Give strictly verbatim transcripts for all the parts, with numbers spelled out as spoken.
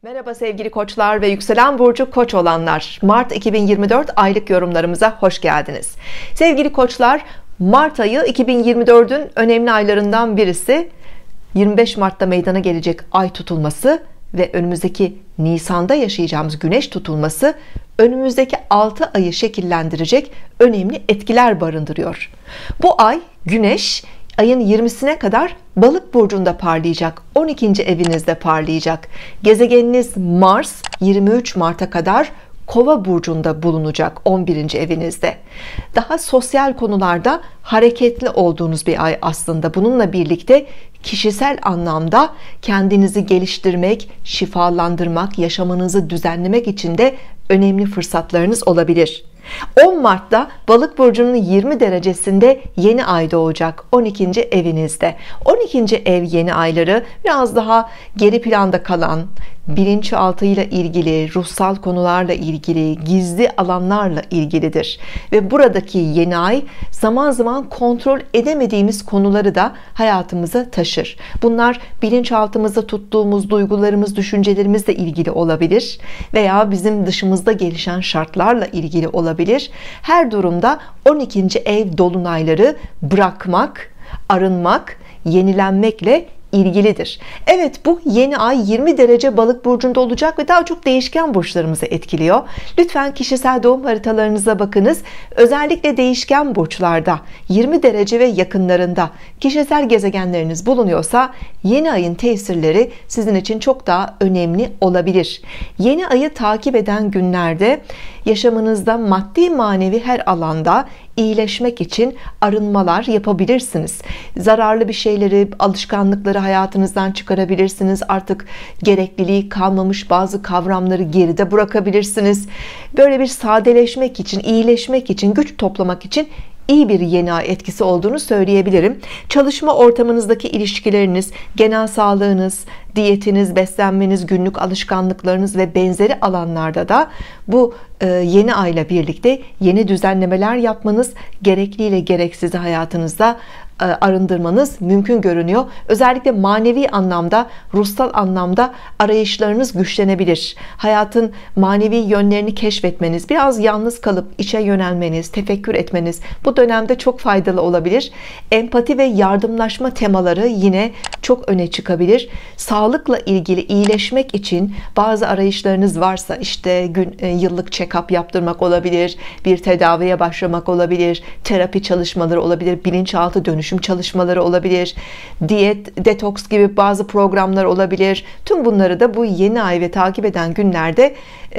Merhaba sevgili koçlar ve yükselen burcu koç olanlar, Mart iki bin yirmi dört aylık yorumlarımıza hoş geldiniz. Sevgili koçlar, Mart ayı iki bin yirmi dördün önemli aylarından birisi. yirmi beş Mart'ta meydana gelecek ay tutulması ve önümüzdeki Nisan'da yaşayacağımız güneş tutulması önümüzdeki altı ayı şekillendirecek önemli etkiler barındırıyor. Bu ay güneş ayın yirmisine kadar Balık burcunda parlayacak, on ikinci evinizde parlayacak. Gezegeniniz Mars yirmi üç Mart'a kadar Kova burcunda bulunacak, on birinci evinizde. Daha sosyal konularda hareketli olduğunuz bir ay aslında. Bununla birlikte kişisel anlamda kendinizi geliştirmek, şifalandırmak, yaşamınızı düzenlemek için de önemli fırsatlarınız olabilir. on Mart'ta Balık burcunun yirmi derecesinde yeni ay doğacak, on ikinci evinizde. on ikinci ev yeni ayları biraz daha geri planda kalan, bilinçaltıyla ilgili, ruhsal konularla ilgili, gizli alanlarla ilgilidir. Ve buradaki yeni ay zaman zaman kontrol edemediğimiz konuları da hayatımıza taşır. Bunlar bilinçaltımızda tuttuğumuz duygularımız, düşüncelerimizle ilgili olabilir veya bizim dışımızda gelişen şartlarla ilgili olabilir. Her durumda on ikinci ev dolunayları bırakmak, arınmak, yenilenmekle ilgilidir. Evet, bu yeni ay yirmi derece Balık burcunda olacak ve daha çok değişken burçlarımızı etkiliyor. Lütfen kişisel doğum haritalarınıza bakınız. Özellikle değişken burçlarda yirmi derece ve yakınlarında kişisel gezegenleriniz bulunuyorsa yeni ayın tesirleri sizin için çok daha önemli olabilir. Yeni ayı takip eden günlerde yaşamınızda maddi manevi her alanda iyileşmek için arınmalar yapabilirsiniz. Zararlı bir şeyleri, alışkanlıkları hayatınızdan çıkarabilirsiniz. Artık gerekliliği kalmamış bazı kavramları geride bırakabilirsiniz. Böyle bir sadeleşmek için, iyileşmek için, güç toplamak için iyi bir yeni ay etkisi olduğunu söyleyebilirim. Çalışma ortamınızdaki ilişkileriniz, genel sağlığınız, diyetiniz, beslenmeniz, günlük alışkanlıklarınız ve benzeri alanlarda da bu yeni ayla birlikte yeni düzenlemeler yapmanız, gerekliyle gereksizi hayatınızda arındırmanız mümkün görünüyor. Özellikle manevi anlamda, ruhsal anlamda arayışlarınız güçlenebilir. Hayatın manevi yönlerini keşfetmeniz, biraz yalnız kalıp içe yönelmeniz, tefekkür etmeniz bu dönemde çok faydalı olabilir. Empati ve yardımlaşma temaları yine çok öne çıkabilir. Sağlıkla ilgili iyileşmek için bazı arayışlarınız varsa, işte gün, yıllık check-up yaptırmak olabilir, bir tedaviye başlamak olabilir, terapi çalışmaları olabilir, bilinçaltı dönüşüm çalışmaları olabilir, diyet, detoks gibi bazı programlar olabilir. Tüm bunları da bu yeni ay ve takip eden günlerde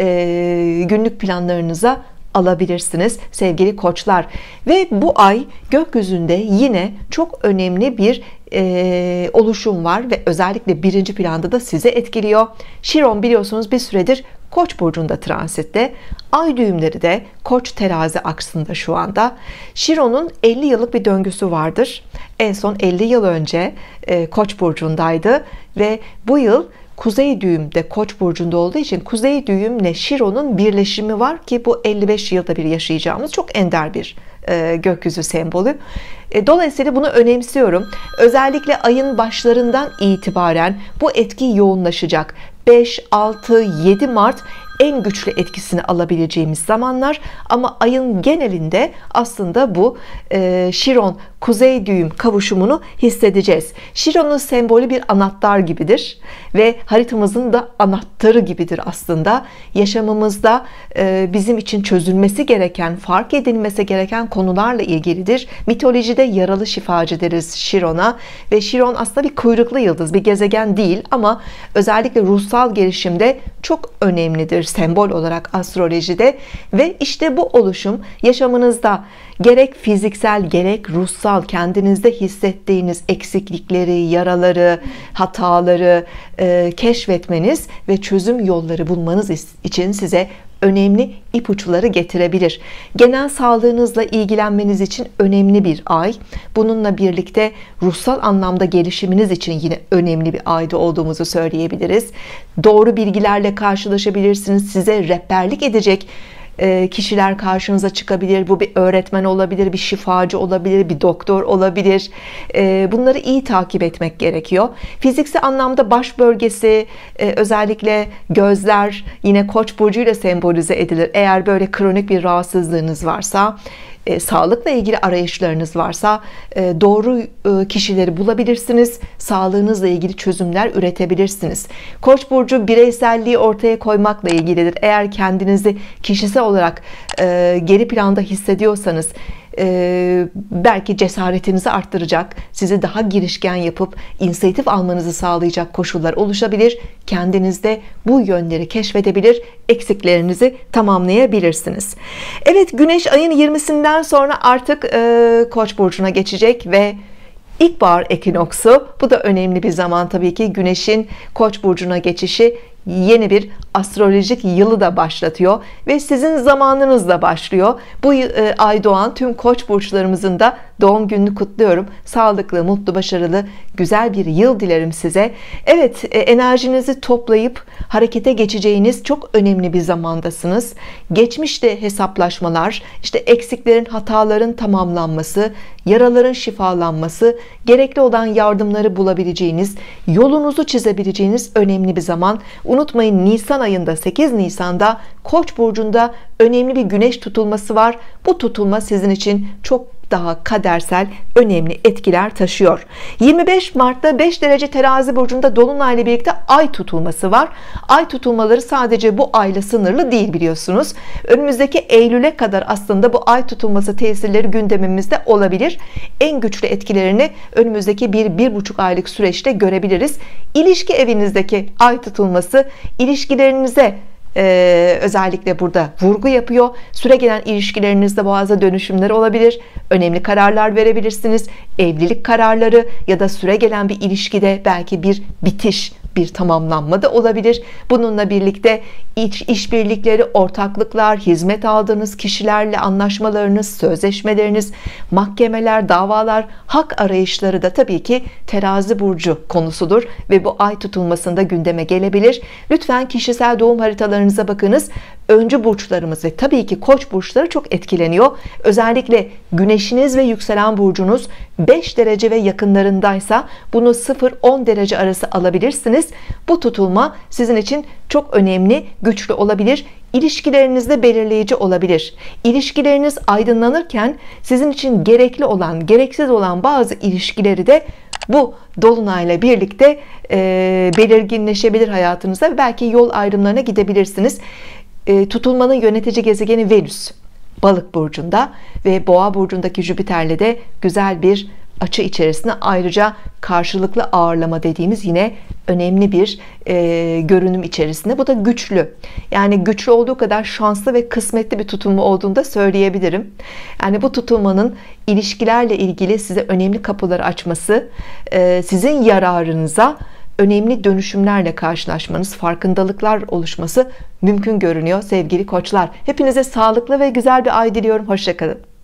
e, günlük planlarınıza alabilirsiniz sevgili koçlar. Ve bu ay gökyüzünde yine çok önemli bir e, oluşum var ve özellikle birinci planda da sizi etkiliyor. Şiron biliyorsunuz bir süredir Koç burcunda transitte. Ay düğümleri de Koç terazi aksında şu anda. Şiron'un elli yıllık bir döngüsü vardır. En son elli yıl önce e, Koç burcundaydı ve bu yıl Kuzey düğüm de Koç burcunda olduğu için Kuzey düğümle Şiron'un birleşimi var ki bu elli beş yılda bir yaşayacağımız çok ender bir e, gökyüzü sembolü. E, dolayısıyla bunu önemsiyorum. Özellikle ayın başlarından itibaren bu etki yoğunlaşacak. beş, altı, yedi Mart en güçlü etkisini alabileceğimiz zamanlar, ama ayın genelinde aslında bu e, Şiron Kuzey düğüm kavuşumunu hissedeceğiz. Şiron'un sembolü bir anahtar gibidir ve haritamızın da anahtarı gibidir aslında. Yaşamımızda e, bizim için çözülmesi gereken, fark edilmesi gereken konularla ilgilidir. Mitolojide yaralı şifacı deriz Şiron'a ve Şiron aslında bir kuyruklu yıldız, bir gezegen değil ama özellikle ruhsal gelişimde çok önemlidir sembol olarak astrolojide. Ve işte bu oluşum yaşamınızda gerek fiziksel gerek ruhsal kendinizde hissettiğiniz eksiklikleri, yaraları, hataları e, keşfetmeniz ve çözüm yolları bulmanız için size önemli ipuçları getirebilir. Genel sağlığınızla ilgilenmeniz için önemli bir ay. Bununla birlikte ruhsal anlamda gelişiminiz için yine önemli bir ayda olduğumuzu söyleyebiliriz. Doğru bilgilerle karşılaşabilirsiniz. Size rehberlik edecek kişiler karşınıza çıkabilir. Bu bir öğretmen olabilir, bir şifacı olabilir, bir doktor olabilir. Bunları iyi takip etmek gerekiyor. Fiziksel anlamda baş bölgesi, özellikle gözler yine Koç burcuyla sembolize edilir. Eğer böyle kronik bir rahatsızlığınız varsa, E, sağlıkla ilgili arayışlarınız varsa e, doğru e, kişileri bulabilirsiniz. Sağlığınızla ilgili çözümler üretebilirsiniz. Koç burcu bireyselliği ortaya koymakla ilgilidir. Eğer kendinizi kişisel olarak e, geri planda hissediyorsanız, Ee, belki cesaretinizi arttıracak, sizi daha girişken yapıp inisiyatif almanızı sağlayacak koşullar oluşabilir. Kendinizde bu yönleri keşfedebilir, eksiklerinizi tamamlayabilirsiniz. Evet, Güneş ayın yirmisinden sonra artık e, Koç burcuna geçecek ve İlkbahar ekinoksu, bu da önemli bir zaman tabii ki. Güneşin Koç burcuna geçişi yeni bir astrolojik yılı da başlatıyor ve sizin zamanınız da başlıyor. Bu ay doğan tüm Koç burçlarımızın da doğum gününü kutluyorum. Sağlıklı, mutlu, başarılı, güzel bir yıl dilerim size. Evet, enerjinizi toplayıp harekete geçeceğiniz çok önemli bir zamandasınız. Geçmişte hesaplaşmalar, işte eksiklerin, hataların tamamlanması, yaraların şifalanması, gerekli olan yardımları bulabileceğiniz, yolunuzu çizebileceğiniz önemli bir zaman. Unutmayın, Nisan ayında, sekiz Nisan'da Koç burcunda önemli bir güneş tutulması var. Bu tutulma sizin için çok daha kadersel, önemli etkiler taşıyor. yirmi beş Mart'ta beş derece Terazi burcunda dolunayla birlikte ay tutulması var. Ay tutulmaları sadece bu ayla sınırlı değil, biliyorsunuz. Önümüzdeki Eylül'e kadar aslında bu ay tutulması tesirleri gündemimizde olabilir. En güçlü etkilerini önümüzdeki bir bir buçuk aylık süreçte görebiliriz. İlişki evinizdeki ay tutulması ilişkilerinize Ee, özellikle burada vurgu yapıyor. Süregelen ilişkilerinizde bazı dönüşümler olabilir. Önemli kararlar verebilirsiniz. Evlilik kararları ya da süregelen bir ilişkide belki bir bitiş, bir tamamlanma da olabilir. Bununla birlikte iç işbirlikleri, ortaklıklar, hizmet aldığınız kişilerle anlaşmalarınız, sözleşmeleriniz, mahkemeler, davalar, hak arayışları da tabii ki Terazi burcu konusudur ve bu ay tutulmasında gündeme gelebilir. Lütfen kişisel doğum haritalarınıza bakınız. Öncü burçlarımız ve tabii ki Koç burçları çok etkileniyor. Özellikle güneşiniz ve yükselen burcunuz beş derece ve yakınlarındaysa bunu sıfır on derece arası alabilirsiniz. Bu tutulma sizin için çok önemli, güçlü olabilir. İlişkilerinizde belirleyici olabilir. İlişkileriniz aydınlanırken sizin için gerekli olan, gereksiz olan bazı ilişkileri de bu dolunayla birlikte e, belirginleşebilir hayatınızda ve belki yol ayrımlarına gidebilirsiniz. E, tutulmanın yönetici gezegeni Venüs Balık burcunda ve Boğa burcundaki Jüpiter'le de güzel bir açı içerisinde, ayrıca karşılıklı ağırlama dediğimiz yine önemli bir e, görünüm içerisinde. Bu da güçlü. Yani güçlü olduğu kadar şanslı ve kısmetli bir tutulma olduğunu da söyleyebilirim. Yani bu tutulmanın ilişkilerle ilgili size önemli kapılar açması, e, sizin yararınıza önemli dönüşümlerle karşılaşmanız, farkındalıklar oluşması mümkün görünüyor sevgili koçlar. Hepinize sağlıklı ve güzel bir ay diliyorum. Hoşça kalın.